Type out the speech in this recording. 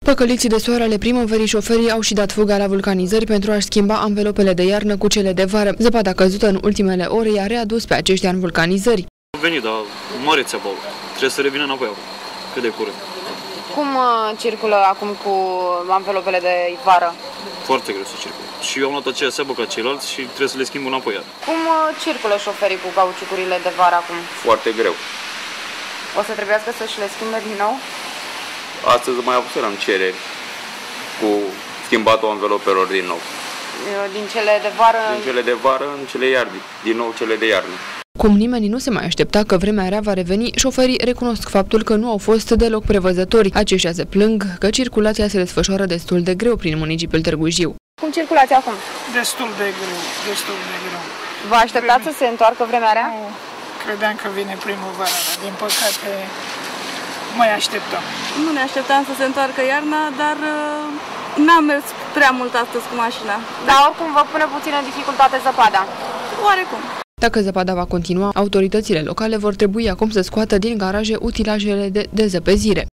Păcăliți de soare ale primăverii, șoferii au și dat fuga la vulcanizări pentru a-și schimba anvelopele de iarnă cu cele de vară. Zăpada căzută în ultimele ore i-a readus pe aceștia în vulcanizări. Am venit, dar mare țeapă. Trebuie să revină înapoi acum, cât de curând. Cum circulă acum cu anvelopele de vară? Foarte greu să circulă. Și eu am luat aceea țeapă ca ceilalți și trebuie să le schimb înapoi. Cum circulă șoferii cu cauciucurile de vară acum? Foarte greu. O să trebuiască să-și le schimbe din nou? Astăzi mai apuserăm cereri cu schimbatul anvelopelor din nou. Din cele de vară? Din cele de vară în cele iarni, din nou cele de iarnă. Cum nimeni nu se mai aștepta că vremea rea va reveni, șoferii recunosc faptul că nu au fost deloc prevăzători. Aceștia se plâng că circulația se desfășoară destul de greu prin municipiul Târgu Jiu. Cum circulați acum? Destul de greu, destul de greu. Vă așteptați să se întoarcă vremea rea? Nu, credeam că vine primăvara, dar din păcate mai așteptăm. Nu ne așteptam să se întoarcă iarna, dar n-am mers prea mult astăzi cu mașina. Dar oricum vă pune puțină dificultate zăpada? Oarecum. Dacă zăpada va continua, autoritățile locale vor trebui acum să scoată din garaje utilajele de dezăpezire.